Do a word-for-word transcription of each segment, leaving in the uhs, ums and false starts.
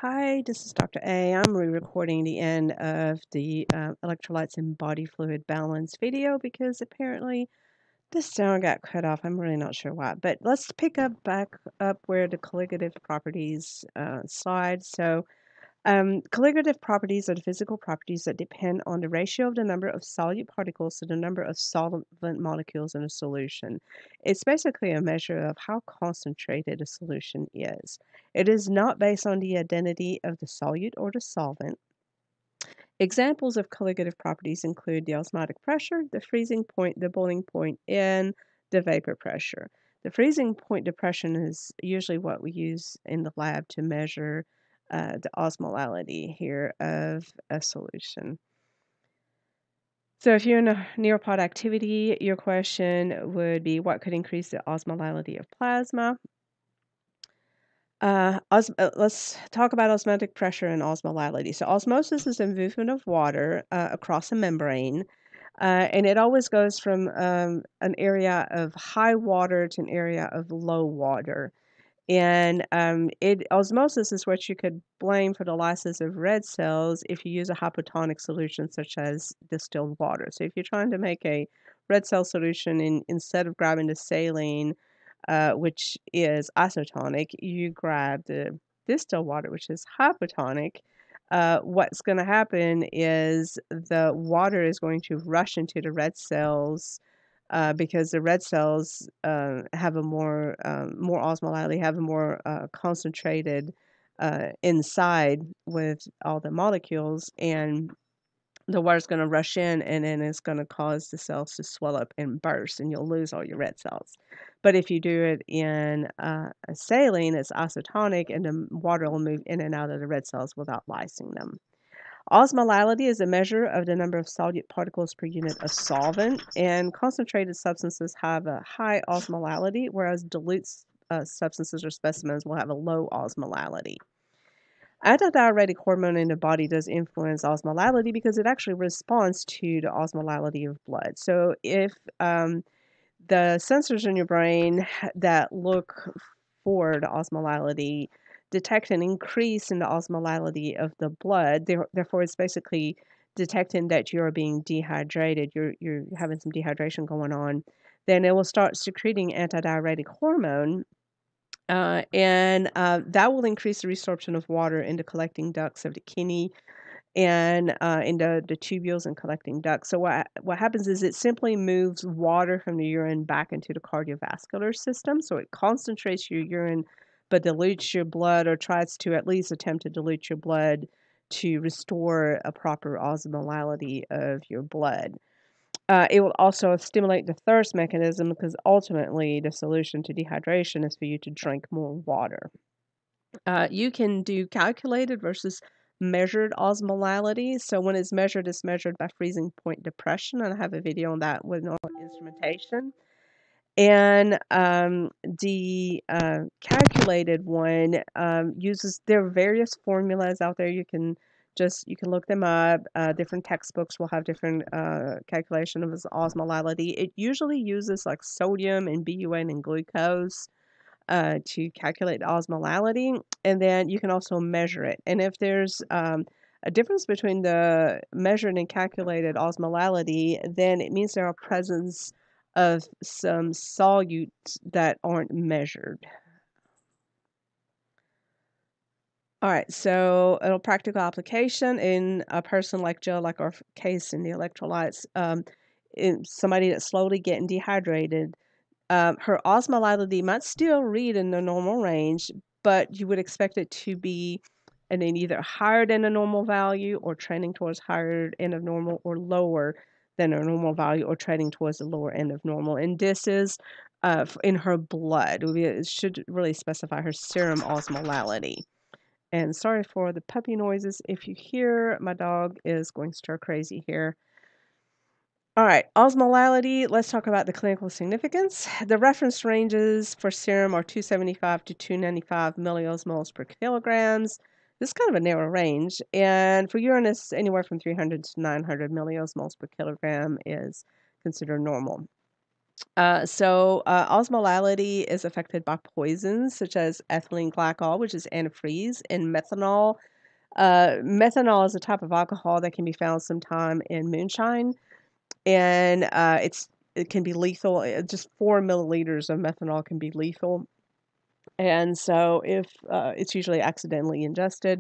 Hi, this is Doctor A. I'm re-recording the end of the uh, electrolytes and body fluid balance video because apparently the sound got cut off. I'm really not sure why, but let's pick up back up where the colligative properties uh, slide. So um, colligative properties are the physical properties that depend on the ratio of the number of solute particles to the number of solvent molecules in a solution. It's basically a measure of how concentrated a solution is. It is not based on the identity of the solute or the solvent. Examples of colligative properties include the osmotic pressure, the freezing point, the boiling point, and the vapor pressure. The freezing point depression is usually what we use in the lab to measure uh, the osmolality here of a solution. So if you're in a near-pod activity, your question would be, what could increase the osmolality of plasma? Uh, os- uh, let's talk about osmotic pressure and osmolality. So osmosis is the movement of water uh, across a membrane, uh, and it always goes from um, an area of high water to an area of low water. And um, it osmosis is what you could blame for the lysis of red cells if you use a hypotonic solution such as distilled water. So if you're trying to make a red cell solution, in, instead of grabbing the saline, uh, which is isotonic, you grab the distilled water, which is hypotonic. Uh, what's going to happen is the water is going to rush into the red cells uh, because the red cells uh, have a more um, more osmolality, have a more uh, concentrated uh, inside with all the molecules, and the water's going to rush in, and then it's going to cause the cells to swell up and burst, and you'll lose all your red cells. But if you do it in uh, a saline, it's isotonic, and the water will move in and out of the red cells without lysing them. Osmolality is a measure of the number of solute particles per unit of solvent, and concentrated substances have a high osmolality, whereas dilute uh, substances or specimens will have a low osmolality. Antidiuretic hormone in the body does influence osmolality because it actually responds to the osmolality of blood. So if um, the sensors in your brain that look for the osmolality detect an increase in the osmolality of the blood, therefore it's basically detecting that you're being dehydrated, you're, you're having some dehydration going on, then it will start secreting antidiuretic hormone, uh, and uh, that will increase the resorption of water in the collecting ducts of the kidney and uh, in the, the tubules and collecting ducts. So what what happens is it simply moves water from the urine back into the cardiovascular system. So it concentrates your urine, but dilutes your blood, or tries to at least attempt to dilute your blood to restore a proper osmolality of your blood. Uh, it will also stimulate the thirst mechanism because ultimately the solution to dehydration is for you to drink more water. Uh, you can do calculated versus measured osmolality. So when it's measured, it's measured by freezing point depression, and I have a video on that with no instrumentation. And um, the uh, calculated one um, uses, there are various formulas out there. You can just, you can look them up. Uh, different textbooks will have different uh, calculation of osmolality. It usually uses like sodium and B U N and glucose uh, to calculate the osmolality, and then you can also measure it. And if there's um, a difference between the measured and calculated osmolality, then it means there are presence of some solutes that aren't measured. All right, so a practical application in a person like Joe, like our case in the electrolytes, um, in somebody that's slowly getting dehydrated. Um, her osmolality might still read in the normal range, but you would expect it to be and then either higher than a normal value or trending towards higher end of normal, or lower than a normal value or trending towards the lower end of normal. And this is uh, in her blood. It should really specify her serum osmolality. And sorry for the puppy noises. If you hear, my dog is going stir crazy here. All right, osmolality, let's talk about the clinical significance. The reference ranges for serum are two seventy-five to two ninety-five milliosmoles per kilograms. This is kind of a narrow range. And for urine, it's anywhere from three hundred to nine hundred milliosmoles per kilogram is considered normal. Uh, so, uh, osmolality is affected by poisons such as ethylene glycol, which is antifreeze, and methanol. Uh, methanol is a type of alcohol that can be found sometime in moonshine, and uh, it's it can be lethal. uh, Just four milliliters of methanol can be lethal, and so if uh, it's usually accidentally ingested,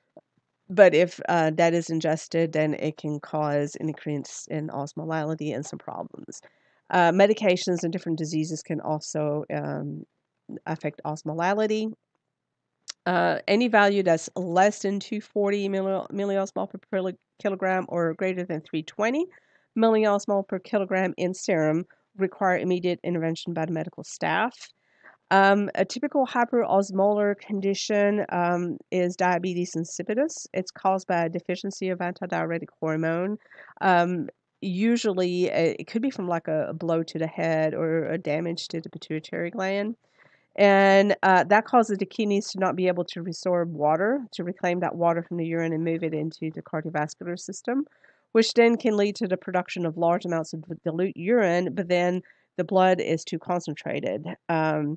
but if uh, that is ingested, then it can cause an increase in osmolality and some problems. Uh, medications and different diseases can also um, affect osmolality. Uh, any value that's less than two hundred forty milli- milliosmol per kilogram or greater than three hundred twenty milliosmol per kilogram in serum require immediate intervention by the medical staff. Um, a typical hyperosmolar condition um, is diabetes insipidus. It's caused by a deficiency of antidiuretic hormone. Um, usually, uh, it could be from like a, a blow to the head or a damage to the pituitary gland. And uh, that causes the kidneys to not be able to resorb water, to reclaim that water from the urine and move it into the cardiovascular system, which then can lead to the production of large amounts of dilute urine, but then the blood is too concentrated. Um,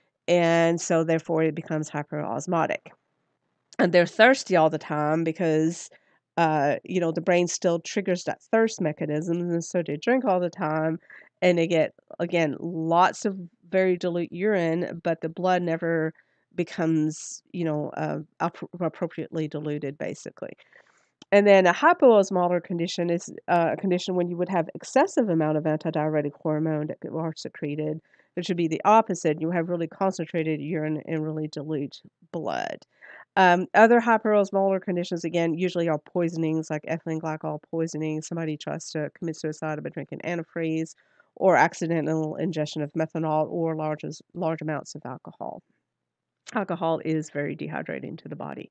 and so therefore it becomes hyperosmotic. And they're thirsty all the time because uh, you know, the brain still triggers that thirst mechanism, and so they drink all the time, and they get again lots of very dilute urine, but the blood never becomes, you know, uh, appropriately diluted, basically. And then a hypoosmolar condition is uh, a condition when you would have excessive amount of antidiuretic hormone that are secreted. It should be the opposite. You have really concentrated urine and really dilute blood. Um, other hyperosmolar conditions, again, usually are poisonings like ethylene glycol poisoning. Somebody tries to commit suicide by drinking antifreeze, or accidental ingestion of methanol, or large, large amounts of alcohol. Alcohol is very dehydrating to the body.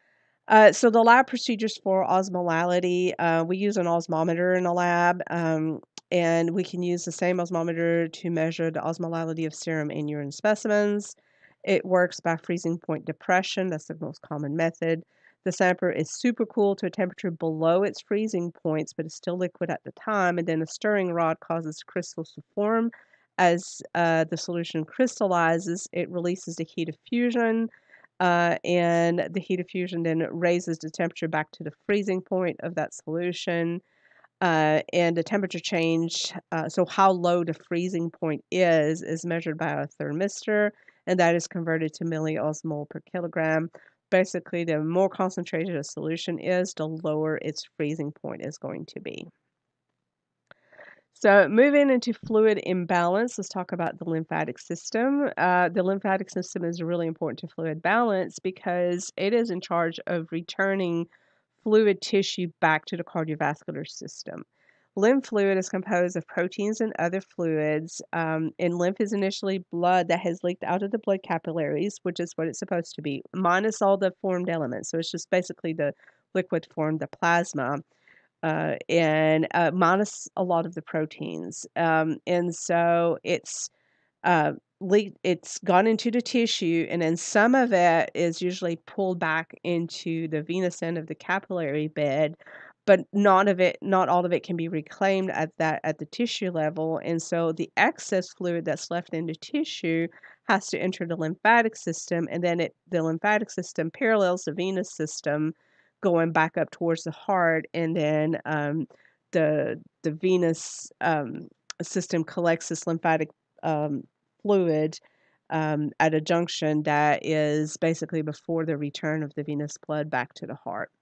Uh, so the lab procedures for osmolality, uh, we use an osmometer in the lab, um, and we can use the same osmometer to measure the osmolality of serum and urine specimens. It works by freezing point depression. That's the most common method. The sample is super cool to a temperature below its freezing points, but it's still liquid at the time. And then a stirring rod causes crystals to form. As uh, the solution crystallizes, it releases the heat of fusion, uh, and the heat of fusion then raises the temperature back to the freezing point of that solution. Uh, and the temperature change, uh, so how low the freezing point is, is measured by a thermistor, and that is converted to milliosmol per kilogram. Basically, the more concentrated a solution is, the lower its freezing point is going to be. So, moving into fluid imbalance, let's talk about the lymphatic system. Uh, the lymphatic system is really important to fluid balance because it is in charge of returning fluid tissue back to the cardiovascular system. Lymph fluid is composed of proteins and other fluids, um, and lymph is initially blood that has leaked out of the blood capillaries, which is what it's supposed to be, minus all the formed elements. So, it's just basically the liquid form, the plasma uh, and uh, minus a lot of the proteins. Um, and so it's uh, le- it's gone into the tissue, and then some of it is usually pulled back into the venous end of the capillary bed, but not of it, not all of it can be reclaimed at that at the tissue level. And so the excess fluid that's left in the tissue has to enter the lymphatic system, and then it the lymphatic system parallels the venous system, going back up towards the heart, and then um, the the venous um, system collects this lymphatic um, fluid um, at a junction that is basically before the return of the venous blood back to the heart.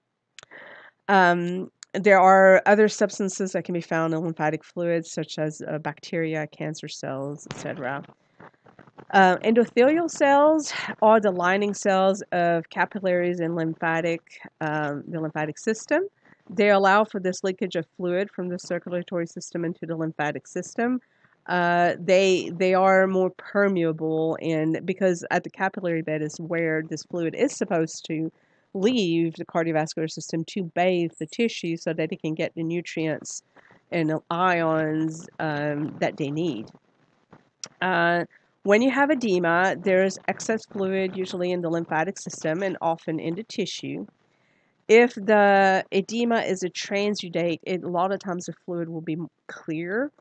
Um, there are other substances that can be found in lymphatic fluids, such as uh, bacteria, cancer cells, et cetera. Uh, endothelial cells are the lining cells of capillaries and lymphatic, um, the lymphatic system. They allow for this leakage of fluid from the circulatory system into the lymphatic system. Uh, they they are more permeable, and because at the capillary bed is where this fluid is supposed to leave the cardiovascular system to bathe the tissue so that it can get the nutrients and the ions um, that they need. Uh, when you have edema, there's excess fluid usually in the lymphatic system and often in the tissue. If the edema is a transudate, it, a lot of times the fluid will be clear,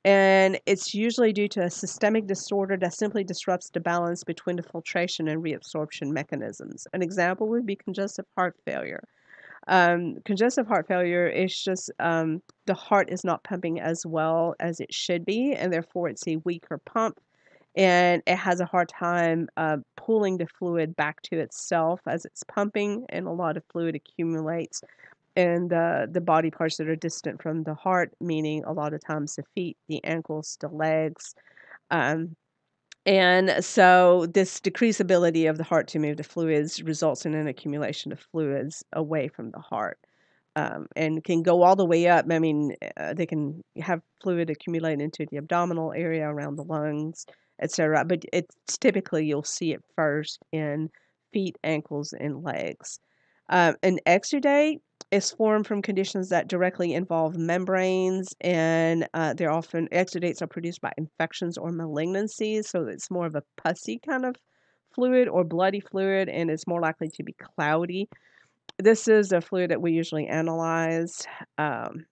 And it's usually due to a systemic disorder that simply disrupts the balance between the filtration and reabsorption mechanisms. An example would be congestive heart failure. Um, congestive heart failure is just um, the heart is not pumping as well as it should be, and therefore it's a weaker pump, and it has a hard time uh, pulling the fluid back to itself as it's pumping, and a lot of fluid accumulates in the, the body parts that are distant from the heart, meaning a lot of times the feet, the ankles, the legs. Um, and so this decreased ability of the heart to move the fluids results in an accumulation of fluids away from the heart. Um, and can go all the way up. I mean, uh, they can have fluid accumulate into the abdominal area around the lungs, et cetera. But it's typically you'll see it first in feet, ankles, and legs. Um, an exudate is formed from conditions that directly involve membranes, and uh, they're often exudates are produced by infections or malignancies. So it's more of a pussy kind of fluid or bloody fluid, and it's more likely to be cloudy. This is a fluid that we usually analyze. Um,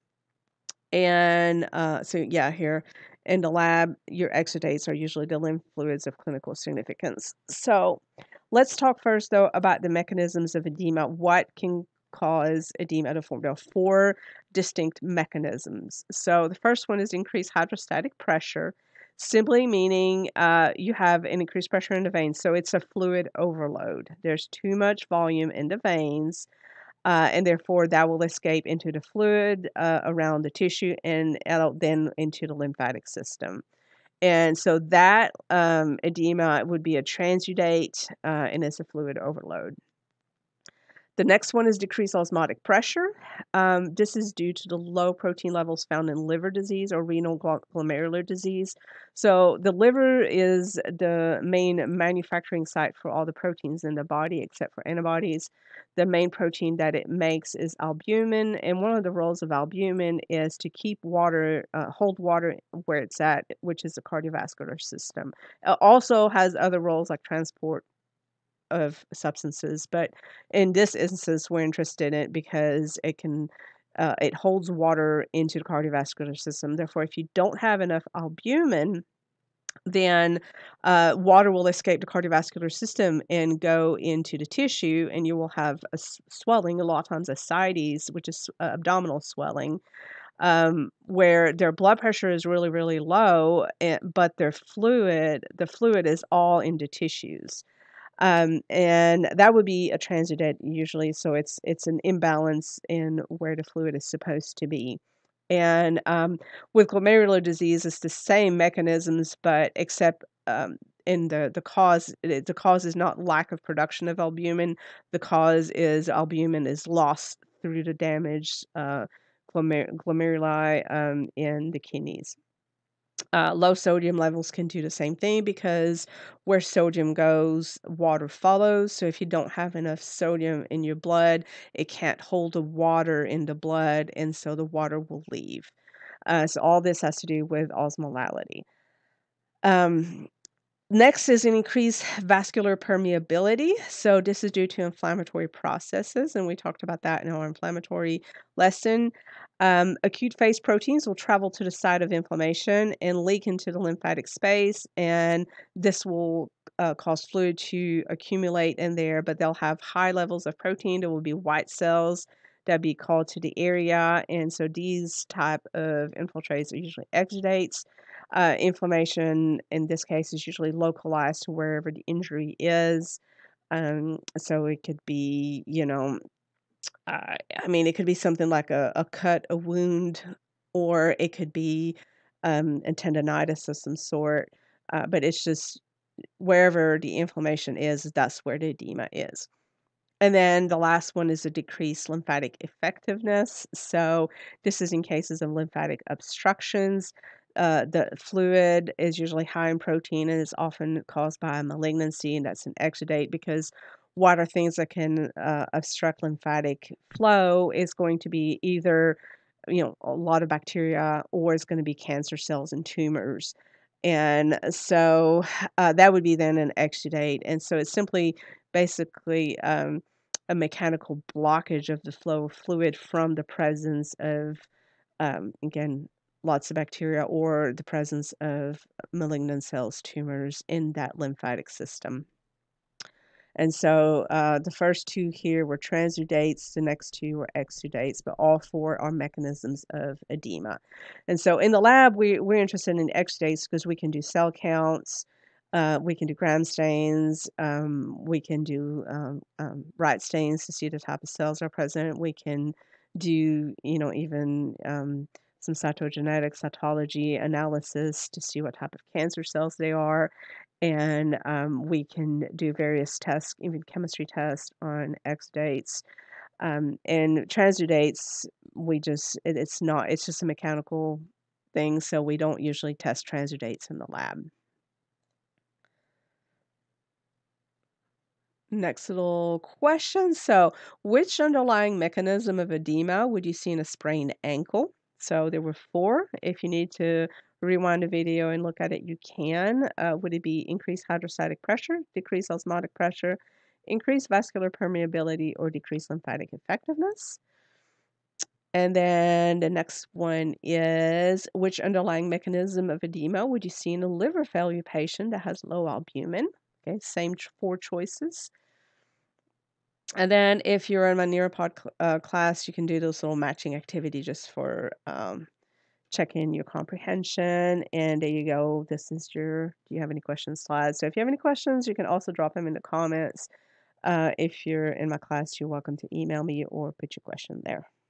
and uh, so, yeah, here in the lab, your exudates are usually the lymph fluids of clinical significance. So, let's talk first, though, about the mechanisms of edema. What can cause edema to form? There are four distinct mechanisms. So, the first one is increased hydrostatic pressure, simply meaning uh, you have an increased pressure in the veins. So, it's a fluid overload. There's too much volume in the veins, uh, and therefore that will escape into the fluid uh, around the tissue and out then into the lymphatic system. And so that um, edema would be a transudate, uh, and it's a fluid overload. The next one is decreased osmotic pressure. Um, this is due to the low protein levels found in liver disease or renal glomerular disease. So the liver is the main manufacturing site for all the proteins in the body except for antibodies. The main protein that it makes is albumin, and one of the roles of albumin is to keep water, uh, hold water where it's at, which is the cardiovascular system. It also has other roles like transport of substances, but in this instance, we're interested in it because it can uh, it holds water into the cardiovascular system. Therefore, if you don't have enough albumin, then uh, water will escape the cardiovascular system and go into the tissue, and you will have a s- swelling, a lot of times ascites, which is uh, abdominal swelling, um, where their blood pressure is really, really low, and, but their fluid, the fluid is all into tissues. Um, and that would be a transudate usually, so it's it's an imbalance in where the fluid is supposed to be. And um, with glomerular disease, it's the same mechanisms, but except um, in the the cause, it, the cause is not lack of production of albumin. The cause is albumin is lost through the damaged uh, glomer- glomeruli um, in the kidneys. Uh, low sodium levels can do the same thing because where sodium goes, water follows. So if you don't have enough sodium in your blood, it can't hold the water in the blood, and so the water will leave. Uh, so all this has to do with osmolality. Um, Next is an increased vascular permeability. So this is due to inflammatory processes, and we talked about that in our inflammatory lesson. Um, acute phase proteins will travel to the site of inflammation and leak into the lymphatic space, and this will uh, cause fluid to accumulate in there, but they'll have high levels of protein. There will be white cells that be called to the area, and so these type of infiltrates are usually exudates. Uh, inflammation in this case is usually localized to wherever the injury is. Um, so it could be, you know, uh, I mean, it could be something like a, a cut, a wound, or it could be um, a tendonitis of some sort. Uh, but it's just wherever the inflammation is, that's where the edema is. And then the last one is a decreased lymphatic effectiveness. So this is in cases of lymphatic obstructions. Uh, the fluid is usually high in protein and is often caused by a malignancy, and that's an exudate because what are things that can uh, obstruct lymphatic flow is going to be either, you know, a lot of bacteria, or it's going to be cancer cells and tumors. And so uh, that would be then an exudate. And so it's simply basically um, a mechanical blockage of the flow of fluid from the presence of, um, again, lots of bacteria or the presence of malignant cells, tumors in that lymphatic system. And so uh, the first two here were transudates, the next two were exudates, but all four are mechanisms of edema. And so in the lab, we, we're interested in exudates because we can do cell counts, uh, we can do gram stains, um, we can do um, um, Wright stains to see the type of cells are present. We can do, you know, even um, some cytogenetic cytology analysis to see what type of cancer cells they are. And um, we can do various tests, even chemistry tests on exudates. Um, and transudates, we just, it, it's not, it's just a mechanical thing, so we don't usually test transudates in the lab. Next little question. So, which underlying mechanism of edema would you see in a sprained ankle? So, there were four. If you need to rewind a video and look at it, you can. Uh, would it be increased hydrostatic pressure, decreased osmotic pressure, increased vascular permeability, or decreased lymphatic effectiveness? And then the next one is which underlying mechanism of edema would you see in a liver failure patient that has low albumin? Okay, same four choices. And then if you're in my Neuropod cl- uh, class, you can do this little matching activity just for um, checking your comprehension. And there you go. This is your, do you have any questions slide? So if you have any questions, you can also drop them in the comments. Uh, if you're in my class, you're welcome to email me or put your question there.